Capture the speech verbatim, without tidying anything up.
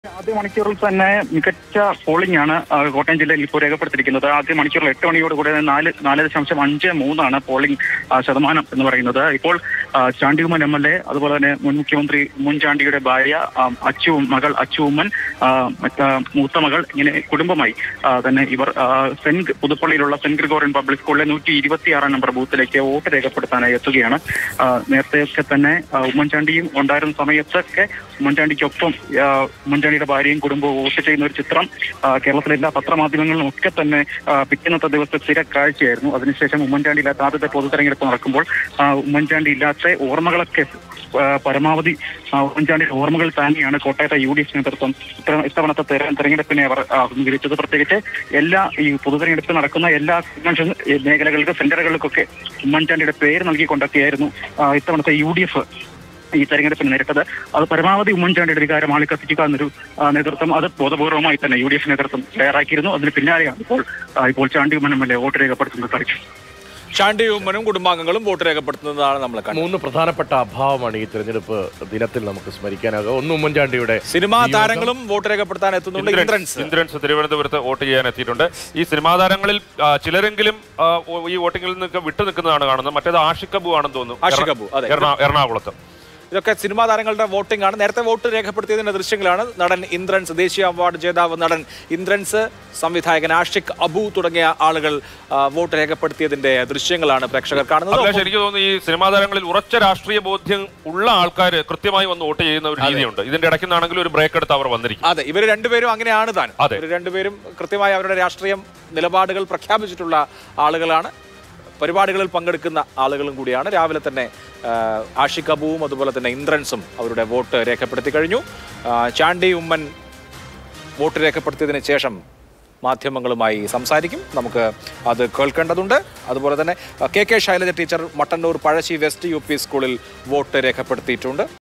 ആദ്യ മണിക്കൂറിൽ തന്നെ മികച്ച പോളിംഗ് ആണ് കോട്ടയം ജില്ലയിൽ ഇപ്പോൾ രേഖപ്പെടുത്തിയിരിക്കുന്നത്. ആദ്യ മണിക്കൂറിൽ എട്ട് മണിയോട് കൂടെ നാല് നാല് ദശാംശം അഞ്ച് മൂന്നാണ് പോളിംഗ് ശതമാനം എന്ന് പറയുന്നത്. ഇപ്പോൾ Chandy Oommen M L A, അതുപോലെ തന്നെ മുൻ മുഖ്യമന്ത്രി ഉമ്മൻചാണ്ടിയുടെ ഭാര്യ അച്ചു മകൾ അച്ചു ഉമ്മൻ, മൂത്ത മകൾ, ഇങ്ങനെ കുടുംബമായി തന്നെ ഇവർ സെന്റ് പുതുപ്പള്ളിയിലുള്ള സെന്റ് ഗ്രിഗോറിയൻ പബ്ലിക് സ്കൂളിലെ നൂറ്റി ഇരുപത്തിയാറാം നമ്പർ ബൂത്തിലേക്ക് വോട്ട് രേഖപ്പെടുത്താനായി എത്തുകയാണ്. നേരത്തെയൊക്കെ തന്നെ ഉമ്മൻചാണ്ടിയും ഉണ്ടായിരുന്ന സമയത്തൊക്കെ ഉമ്മൻചാണ്ടിക്കൊപ്പം ഉമ്മൻചാണ്ടിയുടെ ഭാര്യയും കുടുംബവും വോട്ട് ചെയ്യുന്ന ഒരു ചിത്രം കേരളത്തിലെ എല്ലാ പത്രമാധ്യമങ്ങളിലും ഒക്കെ തന്നെ പിറ്റേന്നത്തെ ദിവസത്തെ സ്ഥിര കാഴ്ചയായിരുന്നു. അതിനുശേഷം ഉമ്മൻചാണ്ടി ഇല്ലാത്ത ആദ്യത്തെ പൊതു തെരഞ്ഞെടുപ്പ് നടക്കുമ്പോൾ ഉമ്മൻചാണ്ടി ഇല്ലാത്ത ഓർമ്മകളൊക്കെ പരമാവധി ഉമ്മൻചാണ്ടിയുടെ ഓർമ്മകൾ തന്നെയാണ് കോട്ടയത്തെ യു ഡി എഫ് നേതൃത്വം ഇത്തവണത്തെ തെരഞ്ഞെടുപ്പിനെ അവർ അഭിമുഖീകരിച്ചത്. പ്രത്യേകിച്ച് എല്ലാ ഈ പൊതു തെരഞ്ഞെടുപ്പ് നടക്കുന്ന എല്ലാ കൺവെൻഷൻ മേഖലകൾക്ക് സെന്ററുകൾക്കൊക്കെ ഉമ്മൻചാണ്ടിയുടെ പേര് നൽകിക്കൊണ്ടൊക്കെയായിരുന്നു ഇത്തവണത്തെ യു ഡി എഫ് ഈ തെരഞ്ഞെടുപ്പിന് നേരിട്ടത്. അത് പരമാവധി ഉമ്മൻചാണ്ടിയുടെ വികാരം ആളി കത്തിക്കുക എന്നൊരു നേതൃത്വം അത് ബോധപൂർവമായി തന്നെ യു ഡി എഫ് നേതൃത്വം തയ്യാറാക്കിയിരുന്നു. അതിന് പിന്നാലെയാണ് ഇപ്പോൾ ഇപ്പോൾ Chandy Oommen M L A vote രേഖപ്പെടുത്തുന്നത് കാഴ്ച. ചാണ്ടി ഉമ്മനും കുടുംബാംഗങ്ങളും വോട്ട് രേഖപ്പെടുത്തുന്നതാണ് നമ്മൾ കണ്ടത്. മൂന്ന് പ്രധാനപ്പെട്ട അഭാവമാണ് ഈ തെരഞ്ഞെടുപ്പ് ദിനത്തിൽ നമുക്ക് സ്മരിക്കാനാകുക. ഒന്ന്, ഉമ്മൻചാണ്ടിയുടെ സിനിമാ താരങ്ങളും വോട്ട് രേഖപ്പെടുത്താൻ എത്തുന്നുണ്ട്. ഇന്ദ്രൻസ് ഇന്ദ്രൻസ് തിരുവനന്തപുരത്ത് വോട്ട് ചെയ്യാൻ എത്തിയിട്ടുണ്ട്. ഈ സിനിമാ താരങ്ങളിൽ ചിലരെങ്കിലും ഈ വോട്ടിങ്ങിൽ നിന്ന് വിട്ടു നിൽക്കുന്നതാണ് കാണുന്നത്. മറ്റേത് ആഷിഖ് അബു ആണെന്ന് തോന്നുന്നു, ആഷിഖ് അബു എറണാകുളത്ത്. ഇതൊക്കെ സിനിമാ താരങ്ങളുടെ വോട്ടിംഗ് ആണ്. നേരത്തെ വോട്ട് രേഖപ്പെടുത്തിയതിന്റെ ദൃശ്യങ്ങളാണ്. നടൻ ഇന്ദ്രൻസ്, ദേശീയ അവാർഡ് ജേതാവ് നടൻ ഇന്ദ്രൻസ്, സംവിധായകൻ ആഷിഖ് അബു തുടങ്ങിയ ആളുകൾ വോട്ട് രേഖപ്പെടുത്തിയതിന്റെ ദൃശ്യങ്ങളാണ് പ്രേക്ഷകർ കാണുന്നത്. എനിക്ക് തോന്നുന്നു ഈ സിനിമാ താരങ്ങളിൽ ഉറച്ച രാഷ്ട്രീയ ബോധ്യം ഉള്ള ആൾക്കാർ കൃത്യമായി വന്ന് വോട്ട് ചെയ്യുന്ന ഒരു രീതിയുണ്ട്. ഇതിന്റെ ഇടയ്ക്ക് നിന്നാണെങ്കിലും ഒരു ബ്രേക്ക് എടുത്ത് അവർ വന്നിരിക്കും. അതെ, ഇവർ രണ്ടുപേരും അങ്ങനെയാണ് താൻ. ഇവർ രണ്ടുപേരും കൃത്യമായി അവരുടെ രാഷ്ട്രീയം നിലപാടുകൾ പ്രഖ്യാപിച്ചിട്ടുള്ള ആളുകളാണ്. പരിപാടികളിൽ പങ്കെടുക്കുന്ന ആളുകളും കൂടിയാണ്. രാവിലെ തന്നെ ആഷിഖ് അബുവും അതുപോലെ തന്നെ ഇന്ദ്രൻസും അവരുടെ വോട്ട് രേഖപ്പെടുത്തി കഴിഞ്ഞു. ചാണ്ടി ഉമ്മൻ വോട്ട് രേഖപ്പെടുത്തിയതിന് ശേഷം മാധ്യമങ്ങളുമായി സംസാരിക്കും. നമുക്ക് അത് കേൾക്കേണ്ടതുണ്ട്. അതുപോലെ തന്നെ K K Shailaja teacher Mattannur Pazhassi west U P സ്കൂളിൽ വോട്ട് രേഖപ്പെടുത്തിയിട്ടുണ്ട്.